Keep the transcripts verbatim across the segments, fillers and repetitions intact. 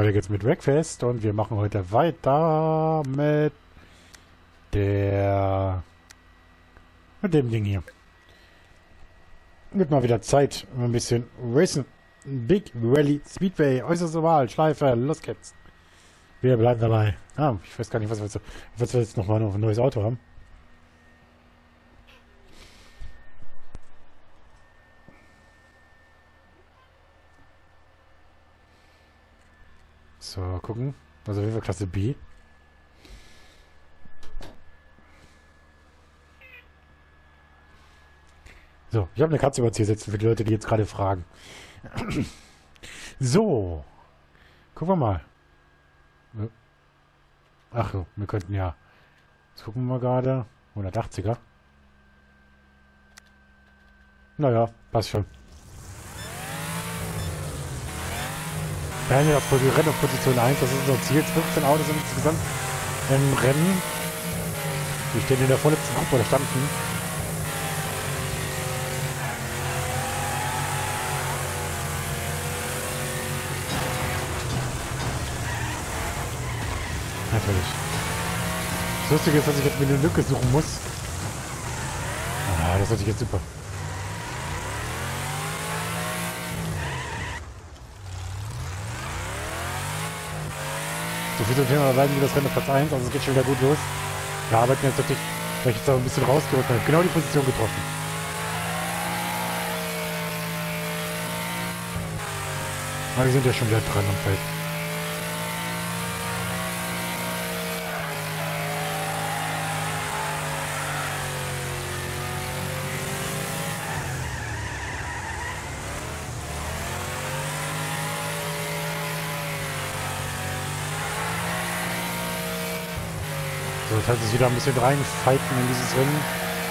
weiter geht's mit Wreckfest und wir machen heute weiter mit der mit dem Ding hier. Wird mal wieder Zeit, ein bisschen racen. Big Rally Speedway, äußerste Wahl, Schleife, los geht's. Wir bleiben dabei. Ah, ich weiß gar nicht, was wir jetzt, was wir jetzt noch mal noch ein neues Auto haben. So, gucken. Also wir Klasse B. So, ich habe eine Katze über C sitzen für die Leute, die jetzt gerade fragen. So. Gucken wir mal. Ach so, wir könnten ja. Jetzt gucken wir mal gerade. hundertachtziger. Naja, passt schon. Wir haben ja auf Rennen auf Position eins, das ist unser Ziel. fünfzehn Autos sind insgesamt im Rennen. Die stehen in der vorletzten Gruppe oder standen. Natürlich. Das Lustige ist, dass ich jetzt mir eine Lücke suchen muss. Ah, das hört sich jetzt super. So viel zum Thema bleiben wir das Rennen auf Platz eins, also es geht schon wieder gut los. Wir arbeiten jetzt natürlich, weil ich jetzt auch ein bisschen rausgerückt habe. Genau die Position getroffen. Aber wir sind ja schon wieder dran am Feld. So, das heißt, es wieder ein bisschen reinfighten in dieses Rennen.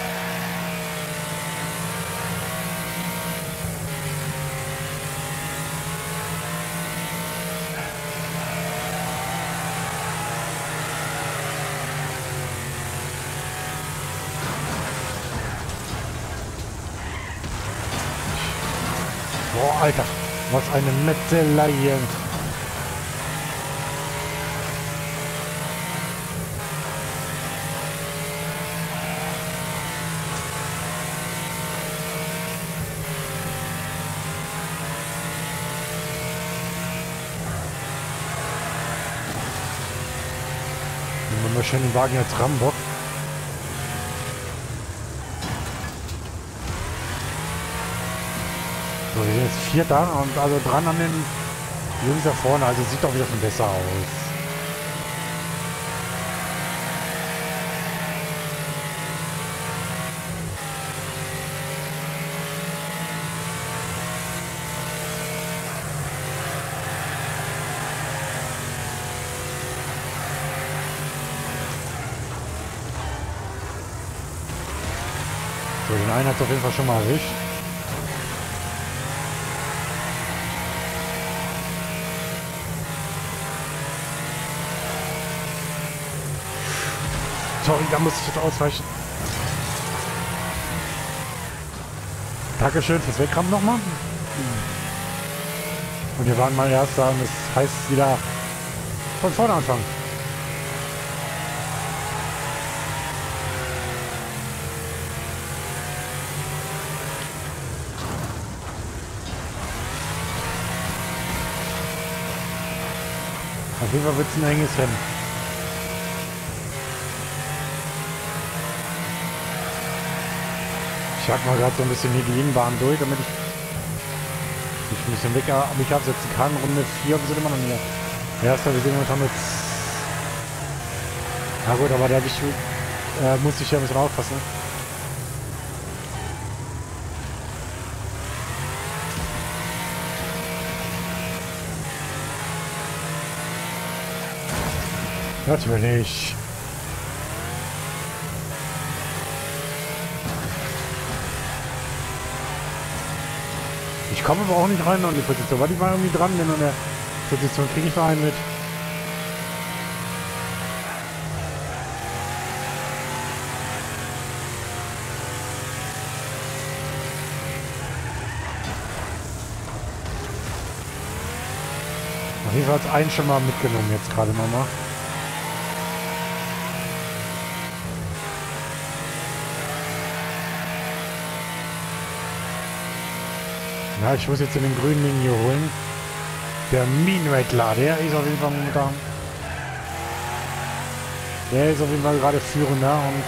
Boah, Alter, was eine Metzelei hier. Nehmen wir mal schön den Wagen als Rambock. So, wir sind jetzt vier da und also dran an den Jungs da vorne, also sieht doch wieder schon besser aus. So, den einen hat es auf jeden Fall schon mal erwischt. Sorry, da muss ich jetzt ausweichen. Dankeschön fürs Wegrammen nochmal. Und wir waren mal Erster und das heißt wieder von vorne anfangen. Auf jeden Fall wird es ein enges Rennen. Ich jag mal gerade so ein bisschen hier die Innenbahn durch, damit ich mich ein bisschen weg mich absetzen kann. Runde vier, wir sind immer noch hier. Erster, wir sind momentan mit... Na gut, aber da hab ich, äh, muss ich ja ein bisschen aufpassen. Natürlich. Ich komme aber auch nicht rein an die Position, weil ich war irgendwie dran, denn an der Position kriege ich noch einen mit. Jedenfalls einen schon mal mitgenommen jetzt gerade nochmal. Ja, ich muss jetzt in den grünen Linie holen. Der Minrattler, der ist auf jeden Fall momentan. Der ist auf jeden Fall gerade führender und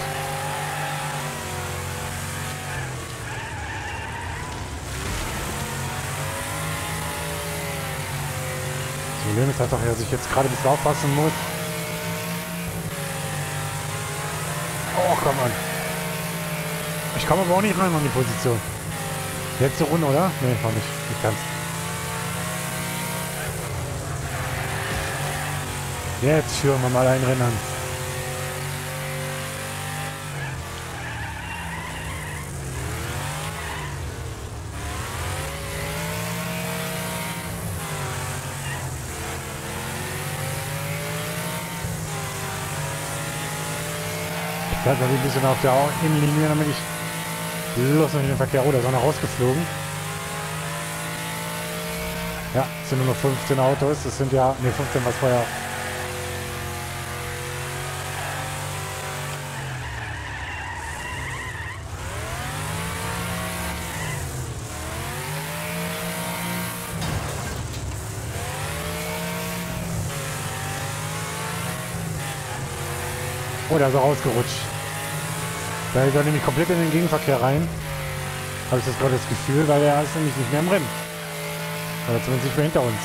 das Problem ist halt doch, dass ich jetzt gerade ein bisschen aufpassen muss. Oh, komm an. Ich komme aber auch nicht rein an die Position. Letzte Runde, oder? Nee, noch nicht. Nicht ganz. Jetzt führen wir mal ein Rennen an. Ich bleibe ein bisschen auf der Innenlinie, damit ich los in den Verkehr. Oh, da ist einer rausgeflogen. Ja, es sind nur noch fünfzehn Autos. Das sind ja... Ne, fünfzehn was vorher. Oh, da ist er rausgerutscht. Da ist er nämlich komplett in den Gegenverkehr rein. Habe ich das gerade das Gefühl, weil er ist nämlich nicht mehr im Rennen. Oder zumindest nicht mehr hinter uns.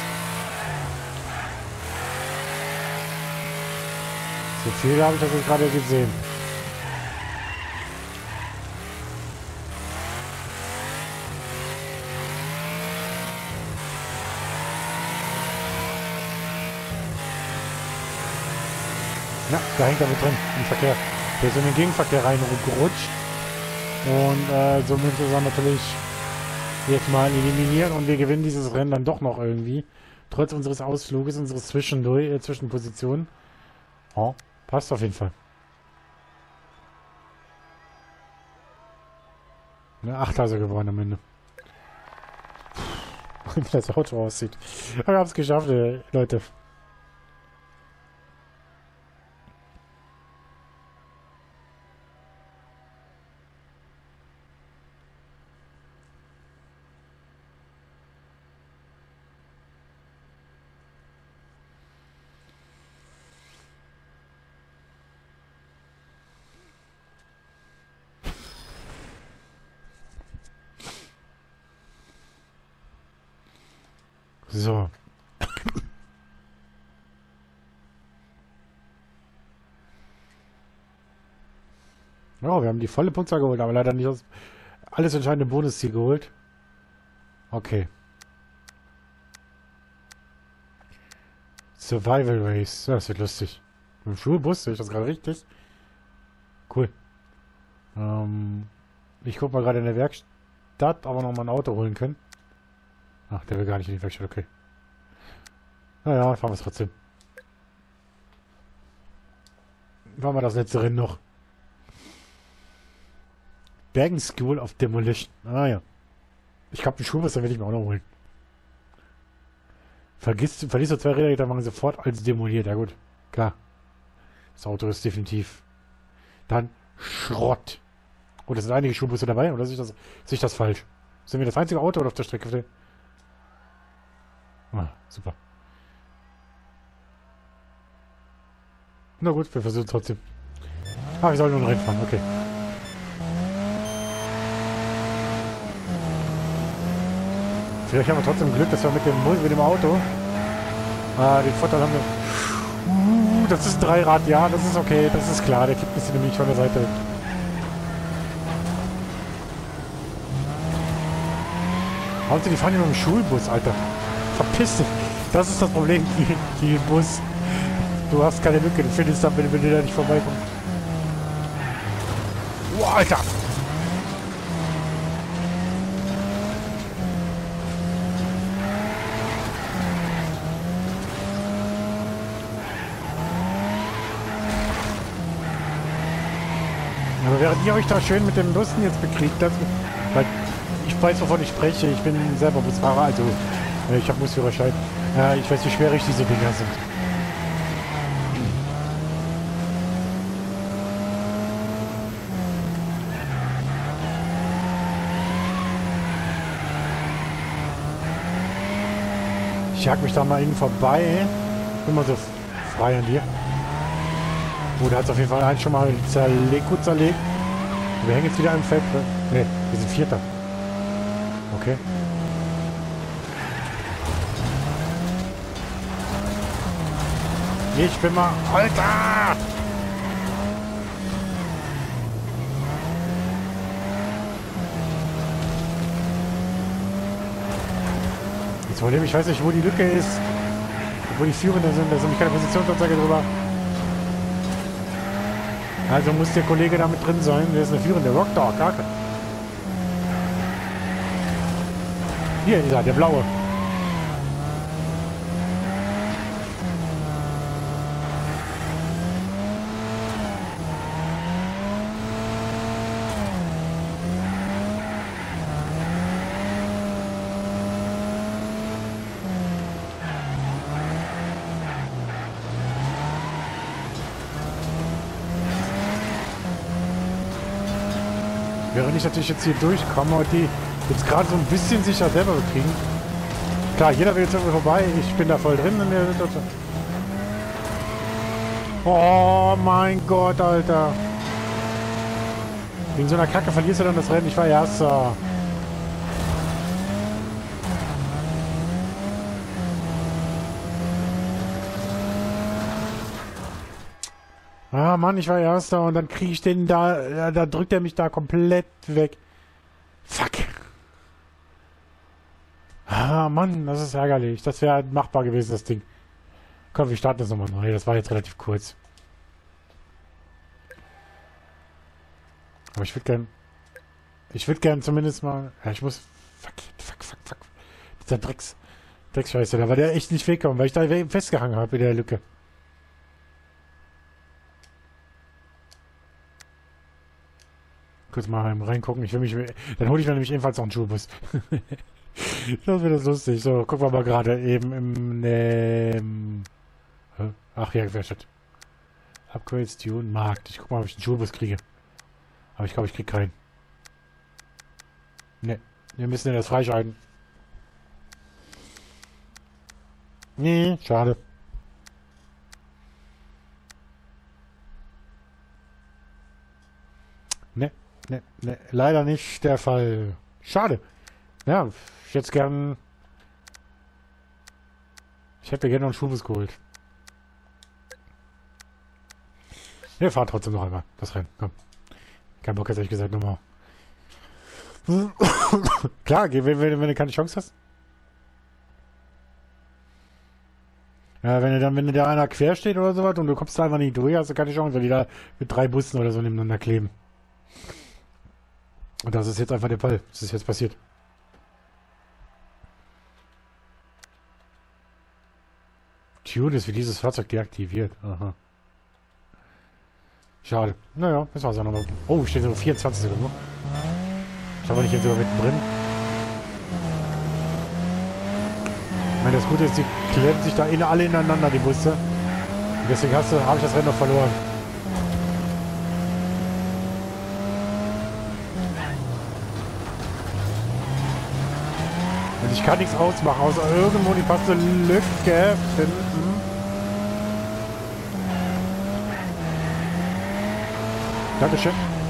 So viel habe ich das jetzt gerade gesehen. Ja, da hängt er mit drin im Verkehr. Der ist in den Gegenverkehr reingerutscht. Und äh, somit ist er natürlich jetzt mal eliminiert und wir gewinnen dieses Rennen dann doch noch irgendwie. Trotz unseres Ausfluges, unseres Zwischendurch, äh, Zwischenpositionen. Oh, passt auf jeden Fall. Ne, Achter ist er geworden am Ende. Wie das Auto aussieht. Aber wir haben es geschafft, äh, Leute. So. Ja, wir haben die volle Punktzahl geholt, aber leider nicht das alles entscheidende Bonusziel geholt. Okay. Survival Race. Ja, das wird lustig. Mit dem Schulbus, sehe ich das gerade richtig? Cool. Ähm, ich gucke mal gerade in der Werkstatt, ob wir noch mal ein Auto holen können. Ach, der will gar nicht in die Werkstatt, okay. Naja, fahren wir es trotzdem. Fahren wir das letzte Rennen noch. Bergen School of Demolition. Ah ja. Ich glaube, den Schulbus, den will ich mir auch noch holen. Vergiss, verliest du zwei Räder, dann machen sie sofort als demoliert. Ja gut, klar. Das Auto ist definitiv dann Schrott. Oh, da sind einige Schulbusse dabei, oder sehe ich das, sehe ich das falsch? Sind wir das einzige Auto auf der Strecke? Ah, super. Na gut, wir versuchen trotzdem. Ah, wir sollen nur reinfahren, okay. Vielleicht haben wir trotzdem Glück, dass wir mit dem, mit dem Auto ah, den Vorteil haben wir. Uh, das ist Dreirad, ja, das ist okay, das ist klar. Der kippt ein bisschen nämlich von der Seite weg. Hauptsache, die fahren ja mit dem Schulbus, Alter. Verpiss dich. Das ist das Problem, die, die Bus. Du hast keine Lücke, du findest dann, wenn, wenn du da nicht vorbeikommst. Oh, Alter! Aber während ihr euch da schön mit den Bussen jetzt bekriegt, das, weil ich weiß, wovon ich spreche, ich bin selber Busfahrer, also ich habe Busführerschein. Ja, ich weiß, wie schwierig diese Dinger sind. Ich jag mich da mal innen vorbei. Bin mal so frei an dir. Oh, da hat es auf jeden Fall einen schon mal zerlegt, gut zerlegt. Wir hängen jetzt wieder im Feld. Ne, wir sind Vierter. Okay. Ich bin mal... Alter! Jetzt Problem, ich weiß nicht, wo die Lücke ist. Wo die Führenden sind. Da ist nämlich keine Positionsanzeige drüber. Also muss der Kollege da mit drin sein. Der ist eine führende Rockdog. Kacke. Hier ist er, der blaue. Während ich natürlich jetzt hier durchkomme und die jetzt gerade so ein bisschen sicher selber bekriegen. Klar, jeder will jetzt irgendwie vorbei. Ich bin da voll drin in der Situation. Oh mein Gott, Alter. Wegen so einer Kacke verlierst du dann das Rennen. Ich war Erster. Ah, Mann, ich war Erster und dann kriege ich den da, ja, da drückt er mich da komplett weg. Fuck. Ah, Mann, das ist ärgerlich. Das wäre machbar gewesen, das Ding. Komm, wir starten das nochmal neu. Das war jetzt relativ kurz. Aber ich würde gern... Ich würde gern zumindest mal... Ja, ich muss... Fuck, fuck, fuck, fuck. Dieser Drecks... Drecksscheiße, da war der echt nicht weggekommen, weil ich da festgehangen habe in der Lücke. Kurz mal reingucken. Ich will mich... Dann hole ich mir nämlich ebenfalls noch einen Schulbus. Das wird das lustig. So, gucken wir mal gerade eben im... Ähm, ach ja, Werkstatt. Upgrades, Tune, Markt. Ich guck mal, ob ich einen Schulbus kriege. Aber ich glaube, ich kriege keinen. Ne, wir müssen ja das freischalten. Nee, schade. Ne, ne, ne, leider nicht der Fall. Schade. Ja, ich hätte gern... Ich hätte gerne noch einen Schulbus geholt. Wir fahren trotzdem noch einmal das Rennen. Komm. Kein Bock, jetzt ehrlich gesagt nochmal. Klar, wenn, wenn, wenn du keine Chance hast. Ja, wenn du dann, wenn da einer quer steht oder sowas und du kommst da einfach nicht durch, hast du keine Chance, weil die da mit drei Bussen oder so nebeneinander kleben. Und das ist jetzt einfach der Fall. Das ist jetzt passiert. Tune ist für dieses Fahrzeug deaktiviert. Aha. Schade. Naja, das war's ja nochmal. Oh, steht so vierundzwanzig Sekunden. Schauen wir nicht jetzt sogar mittendrin. Ich meine, das Gute ist, die klemmen sich da in, alle ineinander, die Busse. Und deswegen habe ich das Rennen noch verloren. Und ich kann nichts ausmachen, außer irgendwo die passende Lücke finden. Dankeschön.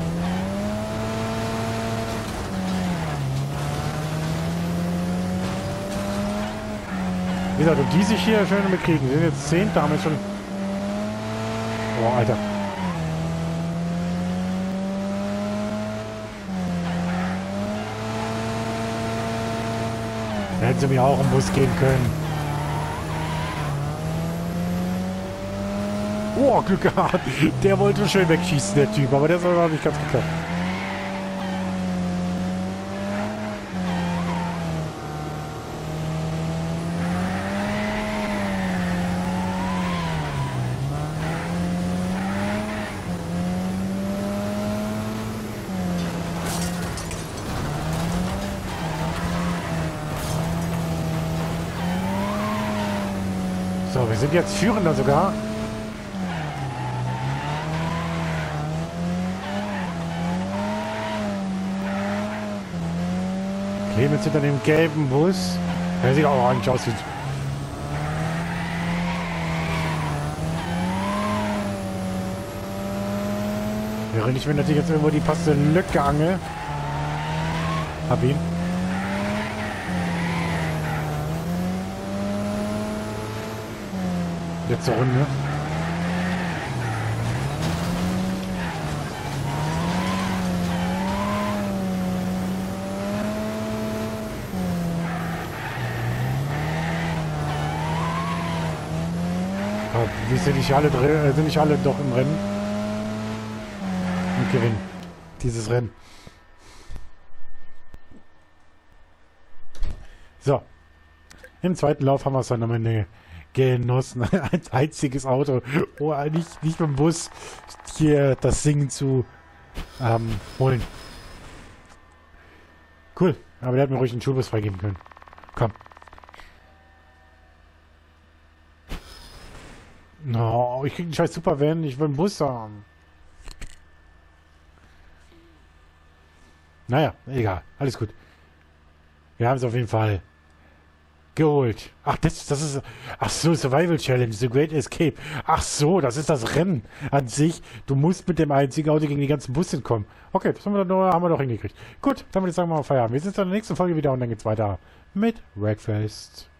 Wie gesagt, und die sich hier schön bekriegen. Wir sind jetzt Zehnter, haben jetzt schon... Boah, Alter. Da hätten sie mir auch im Bus gehen können. Oh, Glück gehabt. Der wollte schön wegschießen, der Typ. Aber der ist aber nicht ganz geklappt. So, wir sind jetzt Führender sogar. Clemens hinter dem gelben Bus. Der sieht auch eigentlich aus wie... Wäre nicht, wenn er sich jetzt irgendwo die passende Lücke angel. Hab ihn. Letzte Runde. Aber wie sind nicht alle drin, äh, sind nicht alle doch im Rennen? Und gewinnen dieses Rennen. So. Im zweiten Lauf haben wir es dann am Ende genossen. Ein einziges Auto. Oh, nicht, nicht mit dem Bus hier das Singen zu ähm, holen. Cool. Aber der hat mir ruhig einen Schulbus freigeben können. Komm. No, ich krieg einen scheiß Supervan. Ich will einen Bus haben. Naja, egal. Alles gut. Wir haben es auf jeden Fall geholt. Ach, das, das ist... Ach so, Survival Challenge, The Great Escape. Ach so, das ist das Rennen an sich. Du musst mit dem einzigen Auto gegen die ganzen Busse kommen. Okay, das haben wir doch, haben wir doch hingekriegt. Gut, dann würde ich sagen, mal Feierabend. Wir sehen uns in der nächsten Folge wieder und dann geht's weiter mit Wreckfest.